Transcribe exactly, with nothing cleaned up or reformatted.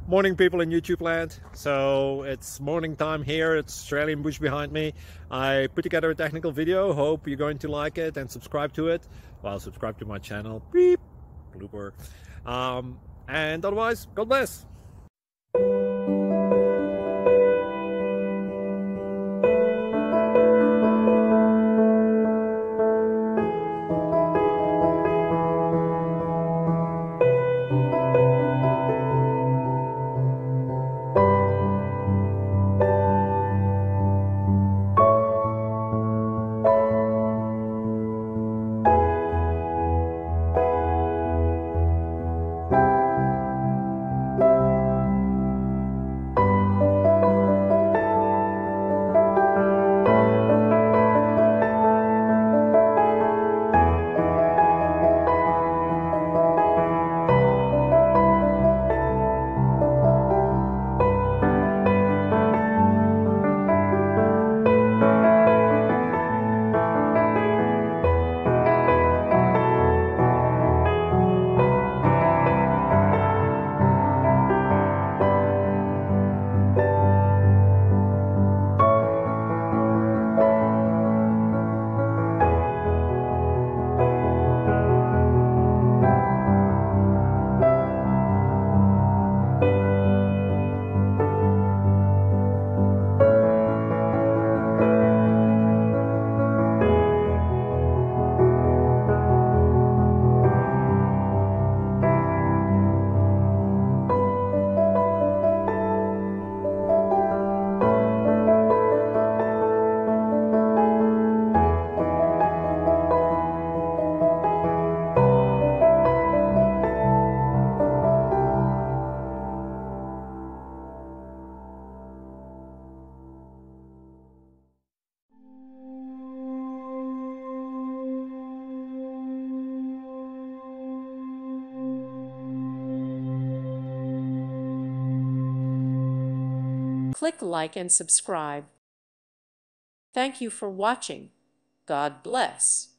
Morning, people in YouTube land. So it's morning time here. It's Australian bush behind me. I put together a technical video. Hope you're going to like it and subscribe to it. Well, subscribe to my channel. Beep. Blooper. Um, and otherwise, God bless. Click like and subscribe. Thank you for watching. God bless.